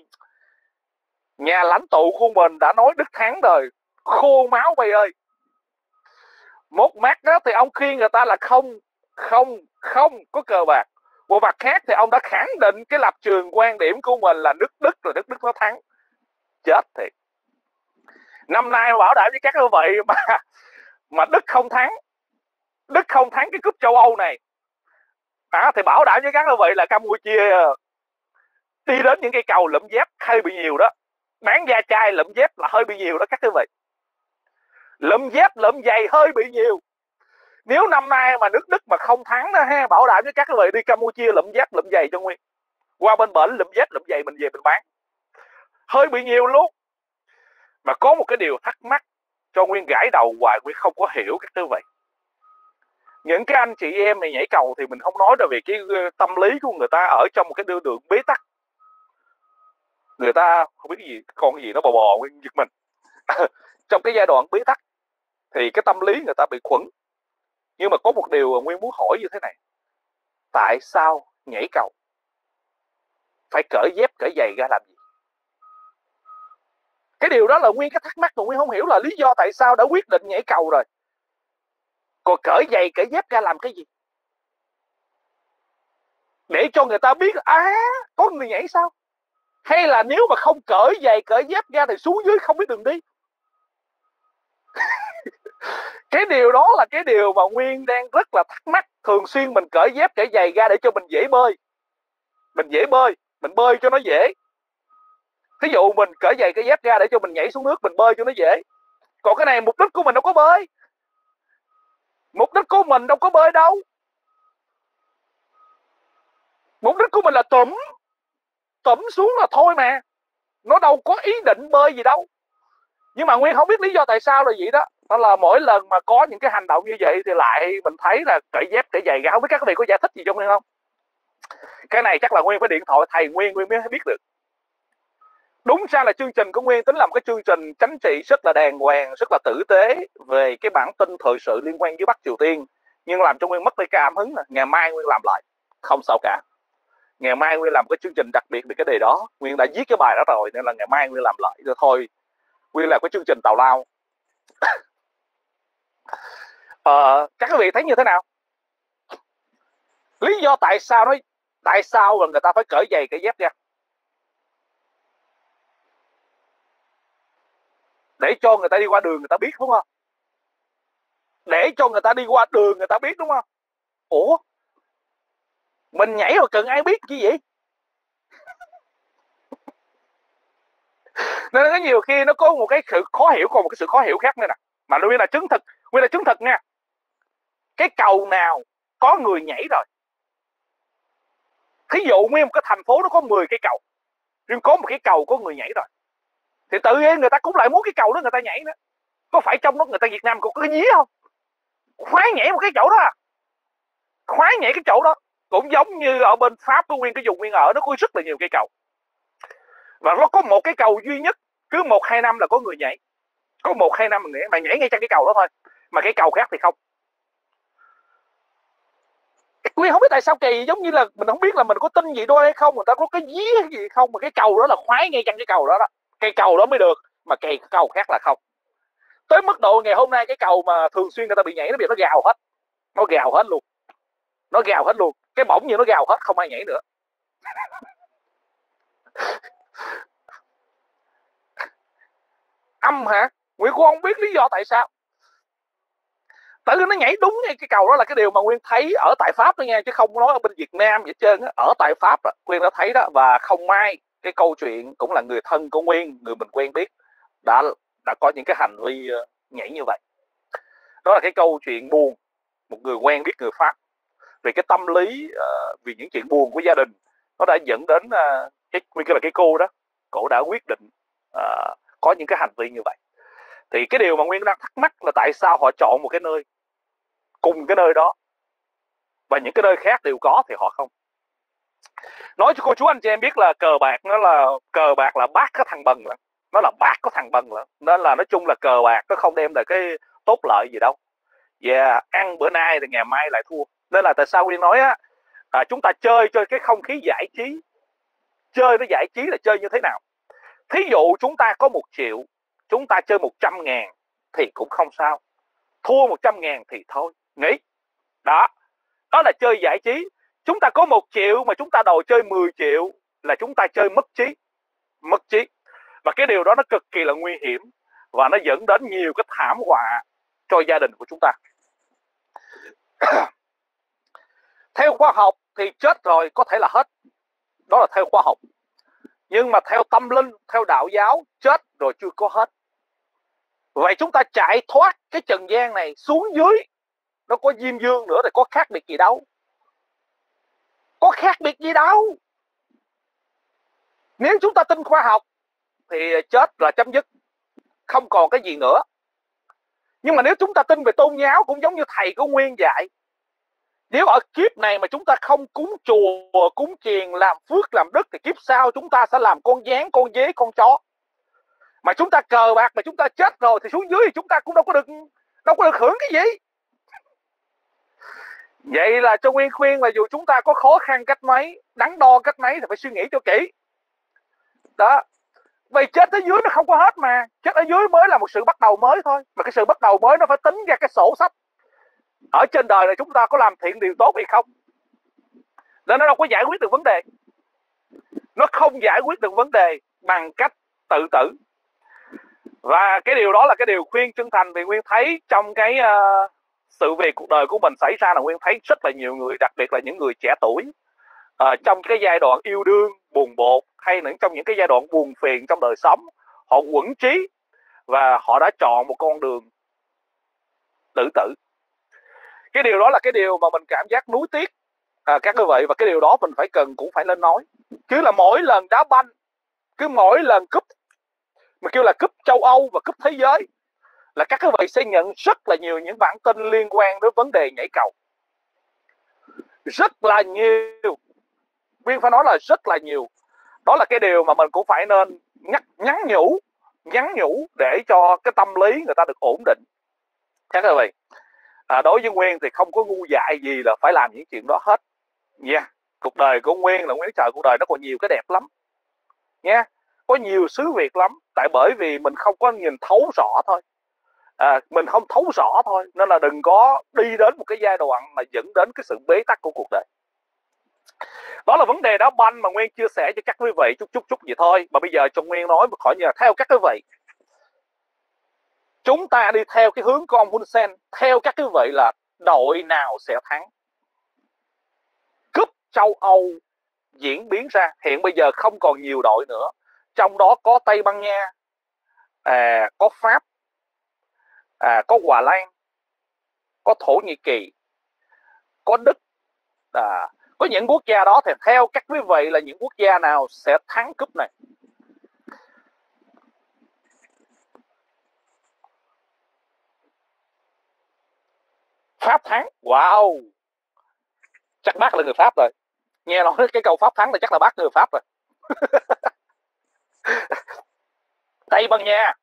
Nhà lãnh tụ của mình đã nói Đức thắng rồi, khô máu mày ơi. Một mặt đó thì ông khuyên người ta là không, không, không có cờ bạc. Một mặt khác thì ông đã khẳng định cái lập trường quan điểm của mình là nước Đức là nước Đức nó thắng. Chết thiệt. Năm nay bảo đảm với các quý vị mà mà Đức không thắng, Đức không thắng cái cúp châu Âu này, à, thì bảo đảm với các quý vị là Campuchia đi đến những cây cầu lụm dép hơi bị nhiều đó. Bán da chai lụm dép là hơi bị nhiều đó các quý vị. Lụm dép lụm giày hơi bị nhiều. Nếu năm nay mà nước Đức mà không thắng đó ha, bảo đảm với các quý vị đi Campuchia lụm dép lụm giày cho Nguyên. Qua bên bển lụm dép lụm giày mình về mình bán. Hơi bị nhiều luôn. Mà có một cái điều thắc mắc cho Nguyên gãi đầu hoài Nguyên không có hiểu các quý vị. Những cái anh chị em này nhảy cầu thì mình không nói rồi, về cái tâm lý của người ta ở trong một cái đường bế tắc. Người ta không biết cái gì, con cái gì nó bò bò Nguyên giật mình. Trong cái giai đoạn bế tắc thì cái tâm lý người ta bị khuẩn. Nhưng mà có một điều mà Nguyên muốn hỏi như thế này. Tại sao nhảy cầu phải cởi dép cởi giày ra làm gì? Cái điều đó là Nguyên cái thắc mắc mà Nguyên không hiểu là lý do tại sao đã quyết định nhảy cầu rồi, còn cởi giày cởi dép ra làm cái gì? Để cho người ta biết à có người nhảy sao? Hay là nếu mà không cởi giày cởi dép ra thì xuống dưới không biết đường đi? Cái điều đó là cái điều mà Nguyên đang rất là thắc mắc. Thường xuyên mình cởi dép cởi giày ra để cho mình dễ bơi, mình dễ bơi, mình bơi cho nó dễ. Thí dụ mình cởi giày cởi dép ra để cho mình nhảy xuống nước, mình bơi cho nó dễ. Còn cái này mục đích của mình đâu có bơi, mục đích của mình đâu có bơi đâu, mục đích của mình là tụm tụm xuống là thôi mà, nó đâu có ý định bơi gì đâu. Nhưng mà Nguyên không biết lý do tại sao là vậy đó. Đó là mỗi lần mà có những cái hành động như vậy thì lại mình thấy là cởi dép cởi giày ra. Không biết các vị có giải thích gì cho Nguyên không? Cái này chắc là Nguyên phải điện thoại thầy Nguyên Nguyên mới biết được. Đúng ra là chương trình của Nguyên tính là một cái chương trình chính trị rất là đàng hoàng, rất là tử tế về cái bản tin thời sự liên quan với Bắc Triều Tiên. Nhưng làm cho Nguyên mất đi cái cảm hứng. Ngày mai Nguyên làm lại, không sao cả. Ngày mai Nguyên làm cái chương trình đặc biệt về cái đề đó. Nguyên đã viết cái bài đó rồi nên là ngày mai Nguyên làm lại rồi thôi. Nguyên làm cái chương trình tào lao. ờ, các quý vị thấy như thế nào? Lý do tại sao nói tại sao là người ta phải cởi giày cởi dép ra? Để cho người ta đi qua đường người ta biết, đúng không? Để cho người ta đi qua đường người ta biết, đúng không? Ủa, mình nhảy rồi cần ai biết chứ vậy? Nên có nhiều khi nó có một cái sự khó hiểu, còn một cái sự khó hiểu khác nữa nè, mà Nguyên là chứng thực, Nguyên là chứng thực nha. Cái cầu nào có người nhảy rồi, thí dụ nguyên một cái thành phố nó có mười cây cầu, nhưng có một cái cầu có người nhảy rồi, thì tự nhiên người ta cũng lại muốn cái cầu đó người ta nhảy nữa. Có phải trong đó người ta Việt Nam cũng có cái dí không? Khoái nhảy một cái chỗ đó à, khoái nhảy cái chỗ đó. Cũng giống như ở bên Pháp, có nguyên cái vùng Nguyên ở nó có rất là nhiều cây cầu, và nó có một cái cầu duy nhất, cứ một hai năm là có người nhảy, có một hai năm mà nhảy ngay trên cái cầu đó thôi, mà cái cầu khác thì không. Nguyên không biết tại sao kỳ, giống như là mình không biết là mình có tin gì đôi hay không, người ta có cái dí hay gì không, mà cái cầu đó là khoái ngay trên cái cầu đó đó, cây cầu đó mới được, mà cây cầu khác là không. Tới mức độ ngày hôm nay cái cầu mà thường xuyên người ta bị nhảy nó bị nó gào hết, nó gào hết luôn, nó gào hết luôn, cái bỗng như nó gào hết không ai nhảy nữa. Âm hả? Nguyên cũng không biết lý do tại sao, tự nó nhảy đúng ngay cái cầu đó. Là cái điều mà Nguyên thấy ở tại Pháp đó nha, chứ không nói ở bên Việt Nam vậy trơn á. Ở tại Pháp đó, Nguyên đã thấy đó, và không may cái câu chuyện cũng là người thân của Nguyên, người mình quen biết đã đã có những cái hành vi nhảy như vậy. Đó là cái câu chuyện buồn, một người quen biết người Pháp, về cái tâm lý uh, vì những chuyện buồn của gia đình, nó đã dẫn đến uh, cái Nguyên kêu là cái cô đó, cổ đã quyết định uh, có những cái hành vi như vậy. Thì cái điều mà Nguyên đang thắc mắc là tại sao họ chọn một cái nơi cùng cái nơi đó và những cái nơi khác đều có thì họ không. Nói cho cô chú anh chị em biết là cờ bạc nó là cờ bạc là bác có thằng bần lắm, nó là bác có thằng bần lắm, nên là nói chung là cờ bạc nó không đem lại cái tốt lợi gì đâu. Và yeah, ăn bữa nay thì ngày mai lại thua. Nên là tại sao Nguyên nói á, à, chúng ta chơi chơi cái không khí giải trí. Chơi nó giải trí là chơi như thế nào? Thí dụ chúng ta có một triệu, chúng ta chơi một trăm ngàn thì cũng không sao, thua một trăm ngàn thì thôi, nghỉ. Đó, đó là chơi giải trí. Chúng ta có một triệu mà chúng ta đòi chơi mười triệu là chúng ta chơi mất trí. Mất trí. Và cái điều đó nó cực kỳ là nguy hiểm, và nó dẫn đến nhiều cái thảm họa cho gia đình của chúng ta. Theo khoa học thì chết rồi có thể là hết, đó là theo khoa học. Nhưng mà theo tâm linh, theo đạo giáo, chết rồi chưa có hết. Vậy chúng ta chạy thoát cái trần gian này xuống dưới, nó có diêm dương nữa thì có khác biệt gì đâu, có khác biệt gì đâu. Nếu chúng ta tin khoa học thì chết là chấm dứt, không còn cái gì nữa. Nhưng mà nếu chúng ta tin về tôn giáo, cũng giống như thầy của Nguyên dạy, nếu ở kiếp này mà chúng ta không cúng chùa, cúng chiền, làm phước, làm đức, thì kiếp sau chúng ta sẽ làm con gián, con dế, con chó. Mà chúng ta cờ bạc mà chúng ta chết rồi thì xuống dưới thì chúng ta cũng đâu có được đâu có được hưởng cái gì. Vậy là cho Nguyên khuyên là dù chúng ta có khó khăn cách mấy, đắn đo cách mấy thì phải suy nghĩ cho kỹ. Đó. Vậy chết ở dưới nó không có hết mà. Chết ở dưới mới là một sự bắt đầu mới thôi. Mà cái sự bắt đầu mới nó phải tính ra cái sổ sách. Ở trên đời này chúng ta có làm thiện điều tốt hay không? Nên nó đâu có giải quyết được vấn đề. Nó không giải quyết được vấn đề bằng cách tự tử. Và cái điều đó là cái điều khuyên chân thành. Vì Nguyên thấy trong cái uh, sự việc cuộc đời của mình xảy ra là Nguyên thấy rất là nhiều người, đặc biệt là những người trẻ tuổi, uh, trong cái giai đoạn yêu đương, buồn bột, hay những trong những cái giai đoạn buồn phiền trong đời sống, họ quẫn trí và họ đã chọn một con đường tự tử. Cái điều đó là cái điều mà mình cảm giác nuối tiếc à, các quý vị, và cái điều đó mình phải cần cũng phải lên nói. Chứ là mỗi lần đá banh, cứ mỗi lần cúp, mà kêu là cúp châu Âu và cúp thế giới, là các quý vị sẽ nhận rất là nhiều những bản tin liên quan đến vấn đề nhảy cầu. Rất là nhiều. Nguyên phải nói là rất là nhiều. Đó là cái điều mà mình cũng phải nên nhắc, nhắn nhủ, nhắn nhủ để cho cái tâm lý người ta được ổn định. Các quý vị, à, đối với Nguyên thì không có ngu dại gì là phải làm những chuyện đó hết nha. Yeah. Cuộc đời của Nguyên là Nguyên trời, cuộc đời nó còn nhiều cái đẹp lắm nha. Yeah. Có nhiều xứ việc lắm, tại bởi vì mình không có nhìn thấu rõ thôi. À, mình không thấu rõ thôi, nên là đừng có đi đến một cái giai đoạn mà dẫn đến cái sự bế tắc của cuộc đời. Đó là vấn đề đá banh mà Nguyên chia sẻ cho các quý vị chút chút chút vậy thôi. Mà bây giờ cho Nguyên nói khỏi nhờ theo các quý vị, chúng ta đi theo cái hướng của ông Hun Sen, theo các quý vị là đội nào sẽ thắng. Cúp châu Âu diễn biến ra, hiện bây giờ không còn nhiều đội nữa, trong đó có Tây Ban Nha, à, có Pháp, à, có Hà Lan, có Thổ Nhĩ Kỳ, có Đức, à, có những quốc gia đó. Thì theo các quý vị là những quốc gia nào sẽ thắng cúp này? Pháp thắng. Wow, chắc bác là người Pháp rồi, nghe nói cái câu Pháp thắng là chắc là bác người Pháp rồi. Tây Ban Nha,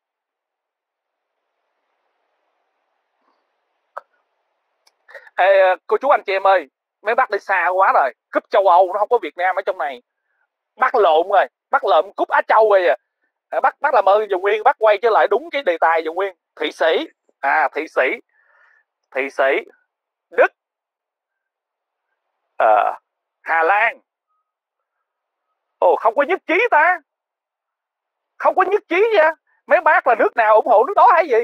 ê, cô chú anh chị em ơi, mấy bác đi xa quá rồi, cúp châu Âu nó không có Việt Nam ở trong này, bác lộn rồi, bác lộn cúp Á Châu rồi à. bác bác làm ơn Dòng Nguyên, bác quay trở lại đúng cái đề tài Dòng Nguyên. Thụy Sĩ, à Thụy Sĩ, Thụy Sĩ, Đức, à, Hà Lan. Ồ, không có nhất trí ta, không có nhất trí nha. Mấy bác là nước nào ủng hộ nước đó hay gì?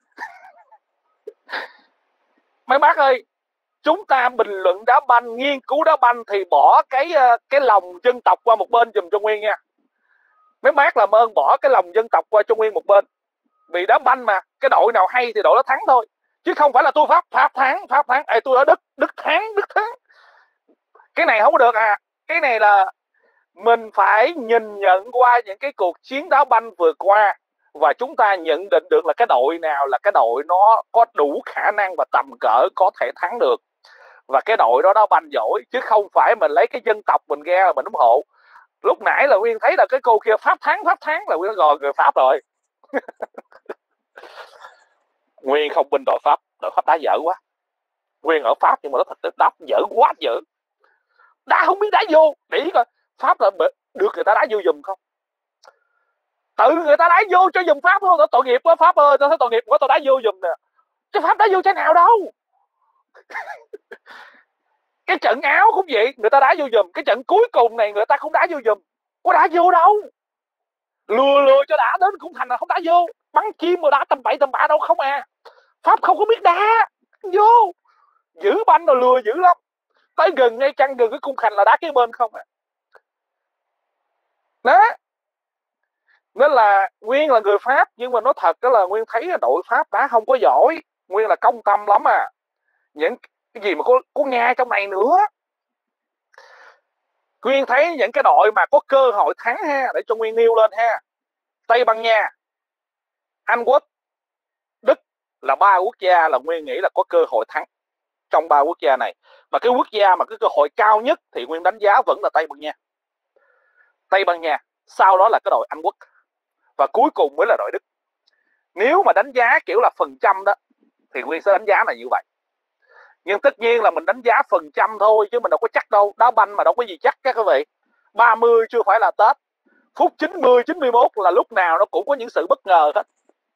Mấy bác ơi, chúng ta bình luận đá banh, nghiên cứu đá banh thì bỏ cái cái lòng dân tộc qua một bên giùm cho Nguyên nha. Mấy bác làm ơn bỏ cái lòng dân tộc qua cho Nguyên một bên. Vì đá banh mà, cái đội nào hay thì đội đó thắng thôi. Chứ không phải là tôi Pháp, Pháp thắng, Pháp thắng. Ê, tôi ở Đức, Đức thắng, Đức thắng. Cái này không có được à. Cái này là mình phải nhìn nhận qua những cái cuộc chiến đá banh vừa qua, và chúng ta nhận định được là cái đội nào là cái đội nó có đủ khả năng và tầm cỡ có thể thắng được, và cái đội đó đá banh giỏi, chứ không phải mình lấy cái dân tộc mình ra là mình ủng hộ. Lúc nãy là Nguyên thấy là cái cô kia Pháp thắng, Pháp thắng là Nguyên gọi người Pháp rồi. Nguyên không bên đội Pháp, đội Pháp đá dở quá. Nguyên ở Pháp nhưng mà nó thật đá dở quá dở, đá không biết đá vô. Để ý coi Pháp là được người ta đá vô giùm không, tự người ta đá vô cho giùm Pháp thôi. Tội nghiệp quá Pháp ơi, tôi thấy tội nghiệp quá, tôi đá vô giùm nè, chứ Pháp đá vô thế nào đâu. Cái trận Áo cũng vậy, người ta đá vô giùm. Cái trận cuối cùng này người ta không đá vô giùm, có đá vô đâu, lừa lừa cho đã đến cũng thành là không đá vô, bắn chim mà đá tầm bậy tầm bạ đâu không à. Pháp không có biết đá vô, giữ banh rồi lừa dữ lắm, tới gần ngay chăng gần cái khung thành là đá cái bên không à. Đó nên là Nguyên là người Pháp, nhưng mà nói thật đó là Nguyên thấy đội Pháp đá không có giỏi. Nguyên là công tâm lắm à, những cái gì mà có, có Nga trong này nữa. Nguyên thấy những cái đội mà có cơ hội thắng ha, để cho Nguyên nêu lên ha: Tây Ban Nha, Anh Quốc, Đức, là ba quốc gia là Nguyên nghĩ là có cơ hội thắng trong ba quốc gia này. Và cái quốc gia mà cái cơ hội cao nhất thì Nguyên đánh giá vẫn là Tây Ban Nha. Tây Ban Nha, sau đó là cái đội Anh Quốc, và cuối cùng mới là đội Đức. Nếu mà đánh giá kiểu là phần trăm đó thì Nguyên sẽ đánh giá là như vậy. Nhưng tất nhiên là mình đánh giá phần trăm thôi, chứ mình đâu có chắc đâu. Đá banh mà đâu có gì chắc các quý vị. ba mươi chưa phải là Tết, phút chín mươi, chín mươi mốt là lúc nào nó cũng có những sự bất ngờ hết.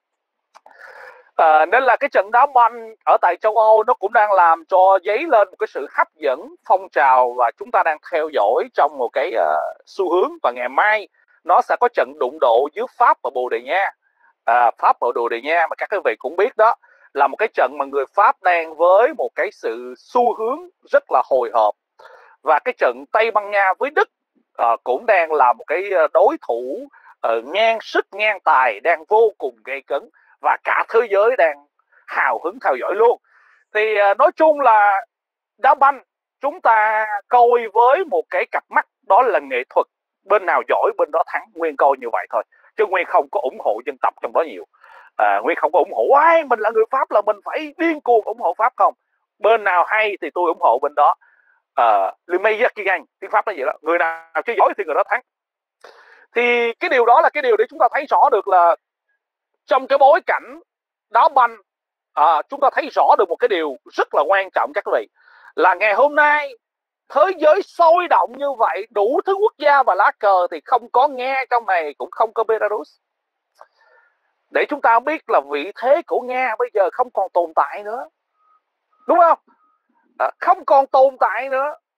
À, nên là cái trận đá banh ở tại châu Âu nó cũng đang làm cho dấy lên một cái sự hấp dẫn, phong trào, và chúng ta đang theo dõi trong một cái uh, xu hướng. Và ngày mai nó sẽ có trận đụng độ giữa Pháp và Bồ Đào Nha. À, Pháp và Bồ Đào Nha mà các quý vị cũng biết đó, là một cái trận mà người Pháp đang với một cái sự xu hướng rất là hồi hộp. Và cái trận Tây Ban Nha với Đức uh, cũng đang là một cái đối thủ uh, ngang sức ngang tài, đang vô cùng gay cấn, và cả thế giới đang hào hứng theo dõi luôn. Thì uh, nói chung là đá banh chúng ta coi với một cái cặp mắt đó là nghệ thuật, bên nào giỏi bên đó thắng. Nguyên coi như vậy thôi, chứ Nguyên không có ủng hộ dân tộc trong đó nhiều. À, Nguyên không có ủng hộ ai mình là người Pháp là mình phải điên cuồng ủng hộ Pháp không. Bên nào hay thì tôi ủng hộ bên đó. Le meilleur qui gagne, tiếng Pháp nó vậy đó, người nào chơi giỏi thì người đó thắng. Thì cái điều đó là cái điều để chúng ta thấy rõ được là trong cái bối cảnh đá banh, à, chúng ta thấy rõ được một cái điều rất là quan trọng các quý vị, là ngày hôm nay thế giới sôi động như vậy, đủ thứ quốc gia và lá cờ, thì không có Nga trong này, cũng không có Belarus. Để chúng ta biết là vị thế của Nga bây giờ không còn tồn tại nữa, đúng không? À, không còn tồn tại nữa.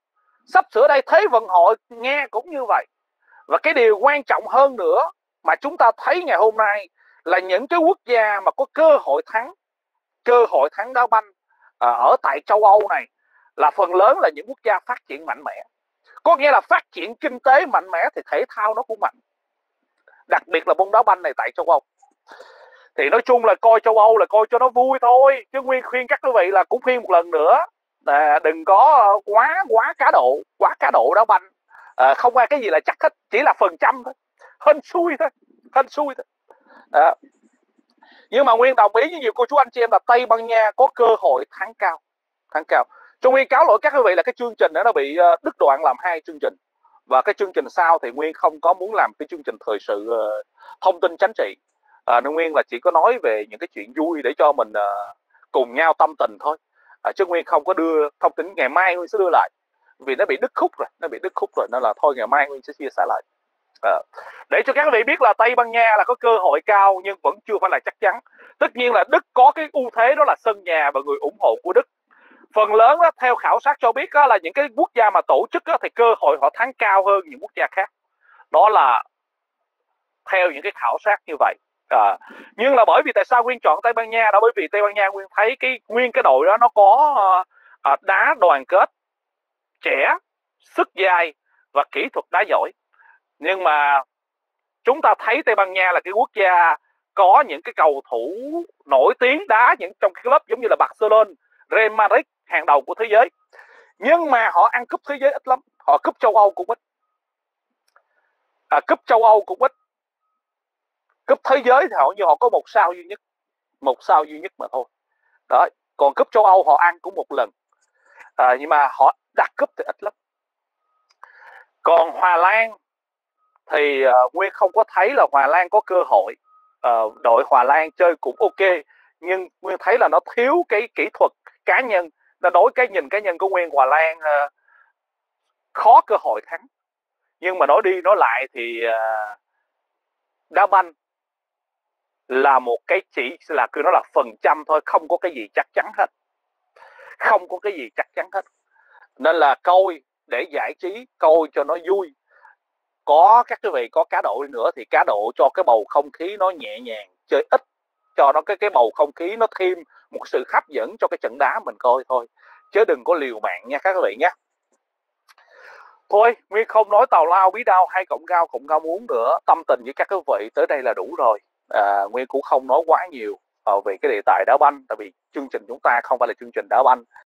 Sắp sửa đây Thế vận hội Nga cũng như vậy. Và cái điều quan trọng hơn nữa mà chúng ta thấy ngày hôm nay là những cái quốc gia mà có cơ hội thắng cơ hội thắng đá banh à, ở tại châu Âu này là phần lớn là những quốc gia phát triển mạnh mẽ. Có nghĩa là phát triển kinh tế mạnh mẽ thì thể thao nó cũng mạnh, đặc biệt là môn đá banh này tại châu Âu. Thì nói chung là coi châu Âu là coi cho nó vui thôi, chứ Nguyên khuyên các quý vị là cũng khuyên một lần nữa à, đừng có quá quá cá độ quá cá độ đá banh. À, không ai cái gì là chắc hết, chỉ là phần trăm thôi, hên xui thôi, hên xui thôi. À. Nhưng mà Nguyên đồng ý với nhiều cô chú anh chị em là Tây Ban Nha có cơ hội thắng cao, thắng cao. Cho Nguyên cáo lỗi các quý vị là cái chương trình đó nó bị đứt đoạn làm hai chương trình, và cái chương trình sau thì Nguyên không có muốn làm cái chương trình thời sự uh, thông tin chính trị, à, nên Nguyên là chỉ có nói về những cái chuyện vui để cho mình uh, cùng nhau tâm tình thôi, à, chứ Nguyên không có đưa thông tin. Ngày mai Nguyên sẽ đưa lại vì nó bị đứt khúc rồi, nó bị đứt khúc rồi nên là thôi ngày mai Nguyên sẽ chia sẻ lại. À, để cho các vị biết là Tây Ban Nha là có cơ hội cao nhưng vẫn chưa phải là chắc chắn. Tất nhiên là Đức có cái ưu thế đó là sân nhà và người ủng hộ của Đức. Phần lớn đó, theo khảo sát cho biết đó, là những cái quốc gia mà tổ chức đó, thì cơ hội họ thắng cao hơn những quốc gia khác. Đó là theo những cái khảo sát như vậy. À, nhưng là bởi vì tại sao Nguyên chọn Tây Ban Nha đó, bởi vì Tây Ban Nha Nguyên thấy cái nguyên cái đội đó nó có uh, đá đoàn kết, trẻ, sức dai và kỹ thuật đá giỏi. Nhưng mà chúng ta thấy Tây Ban Nha là cái quốc gia có những cái cầu thủ nổi tiếng đá những trong cái club giống như là Barcelona, Real Madrid hàng đầu của thế giới, nhưng mà họ ăn cúp thế giới ít lắm, họ cúp châu Âu cũng ít, à, cúp châu Âu cũng ít, cúp thế giới thì họ như họ có một sao duy nhất, một sao duy nhất mà thôi. Đó, còn cúp châu Âu họ ăn cũng một lần, à, nhưng mà họ đặt cúp thì ít lắm. Còn Hòa Lan thì uh, Nguyên không có thấy là Hòa Lan có cơ hội. Uh, đội Hòa Lan chơi cũng ok, nhưng Nguyên thấy là nó thiếu cái kỹ thuật cá nhân. Nó đối cái nhìn cá nhân của Nguyên, Hòa Lan uh, khó cơ hội thắng. Nhưng mà nói đi nói lại thì uh, đá banh là một cái chỉ là cứ nó là phần trăm thôi, không có cái gì chắc chắn hết, không có cái gì chắc chắn hết. Nên là coi để giải trí, coi cho nó vui. Có các quý vị có cá độ nữa thì cá độ cho cái bầu không khí nó nhẹ nhàng, chơi ít cho nó cái cái bầu không khí nó thêm một sự hấp dẫn cho cái trận đá mình coi thôi, chứ đừng có liều mạng nha các quý vị nhé. Thôi Nguyên không nói tào lao bí đao hay cộng cao cộng cao muốn nữa, tâm tình với các quý vị tới đây là đủ rồi. à, Nguyên cũng không nói quá nhiều uh, về cái đề tài đá banh, tại vì chương trình chúng ta không phải là chương trình đá banh.